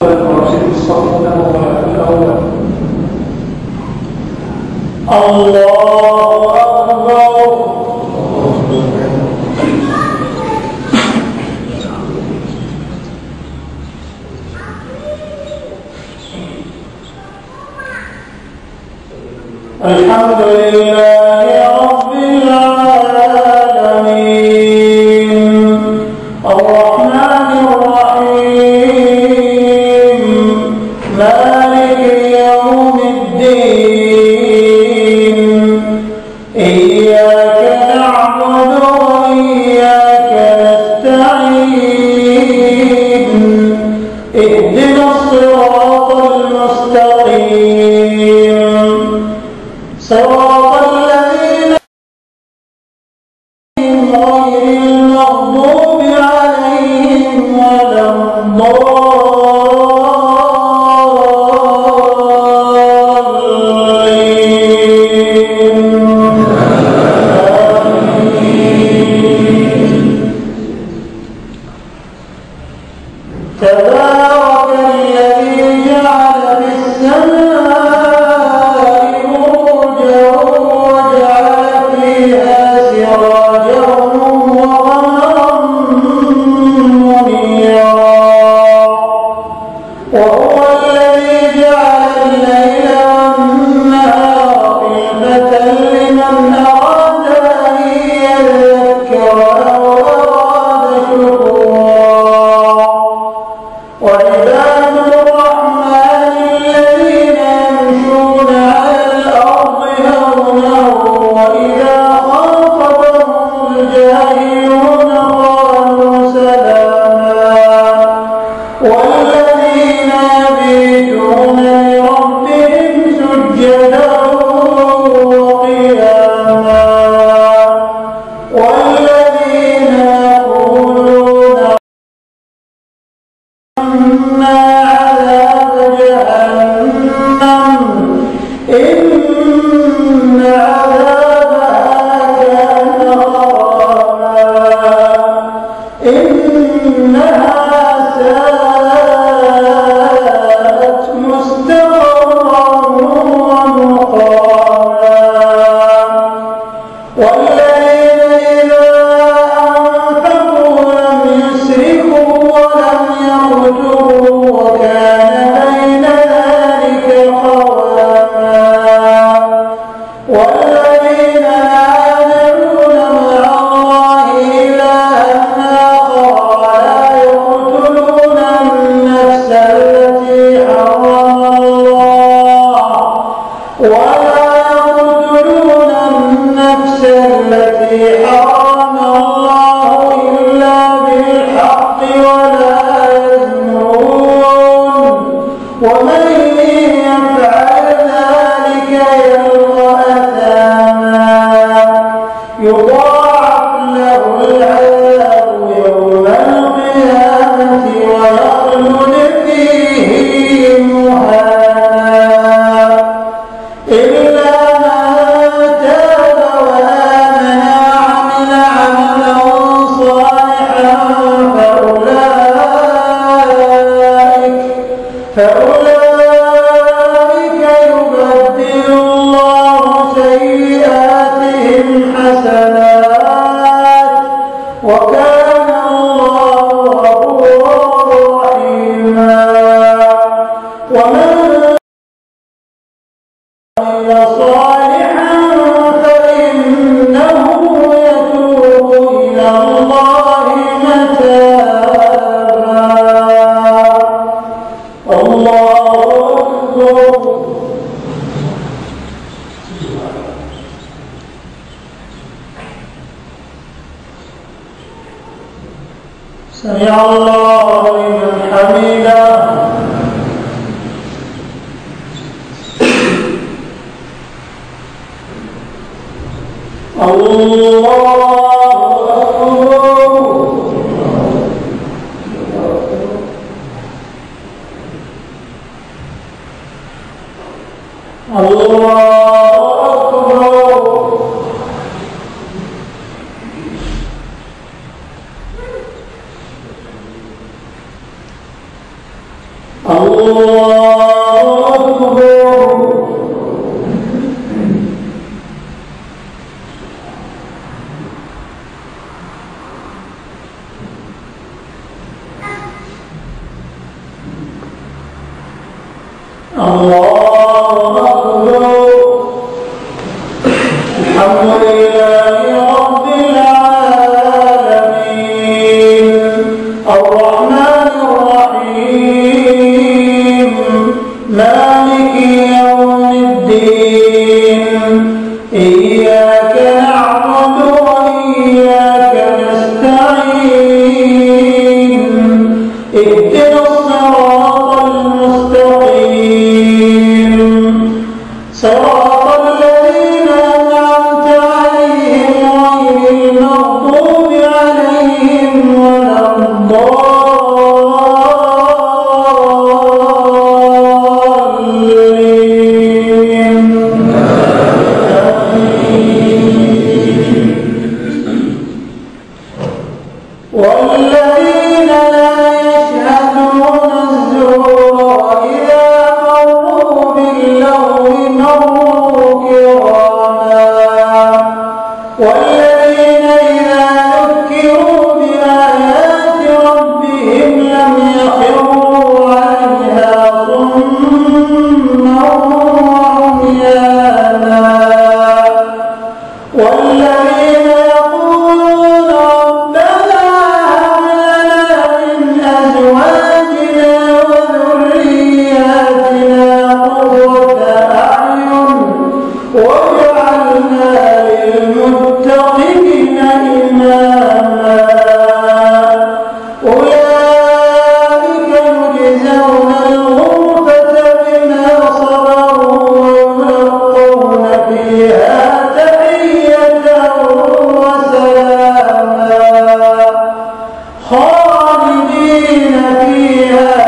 الله أكبر. الحمد لله رب العالمين الرحمن الرحيم مالك يوم الدين إياك نعبد وإياك نستعين اهدنا الصراط المستقيم صراط الذين غير المغضوب عليهم ولا الضالين. تبارك الذي جعل في السماء بروجا وجعل فيها سراجا وقمرا منيرا وهو الذي جعل الليل والنهار خلفة لمن أراد أن يذكر أو أراد شكورا وعباد الرحمن الذين يمشون على الأرض هونا وإذا خاطبهم الجاهلون قالوا سلاما والذين يبيتون لربهم سجدا وقياما والذين يقولون إن عذابها كان غراما إنها ساءت مستقرا ومقاما والذين إذا أنفقوا لم يسرفوا ولم يقتروا وكان بين ذلك قواما والذين لا يدعون مع الله إلها آخر ولا يقتلون النفس التي حرم الله إلا بالحق ولا يزنون ومن يفعل ذلك يلقى أثاما يضاعف له العذاب يوم القيامة ويخلد فيه مهانا إلا من تاب وآمن وعمل عملا صالحا فأولئك يبدل الله سيئاتهم حسنات وكان الله غفورا رحيما ومن عمل صالحا فإنه يتوب إلى الله متابا. الله أكبر. سمع الله لمن حمده. الله أكبر. الله أكبر. الحمد لله رب العالمين الرحمن الرحيم مالك يوم الدين إياك نعبد وإياك نستعين اهدنا الصراط المستقيم صراط الذين أنعمت عليهم غير المغضوب عليهم ولا الضالين. والذين لا يشهدون الزور وإذا مروا باللغو مروا كراما والذين إذا ذكروا بآيات ربهم لم يخروا عليها صما وعميانا والذين يقولون ربنا هب لنا من أزواجنا وذرياتنا قرة أعين واجعلنا للمتقين إماما أولئك يجزون الغرفة بما صبروا ويلقون فيها تحية وسلاما خالدين فيها